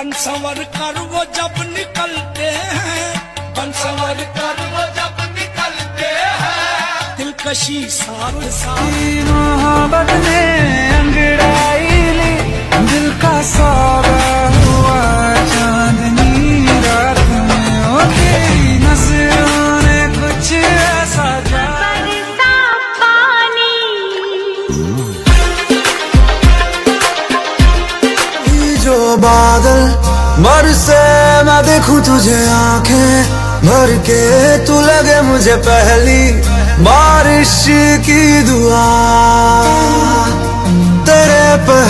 बंसवर कर वो जब निकलते हैं, बंसवर कर वो जब निकलते हैं, दिलकशी साथ साथ मोहब्बत ने अंगड़ाई ली, दिल का सौदा हुआ चांदनी रात में। ओ तेरी नजरों ने कुछ ऐसा बरसा पानी, जो बादल बरसे मैं देखूं तुझे आंखें भर के, तू लगे मुझे पहली बारिश की दुआ। तेरे पर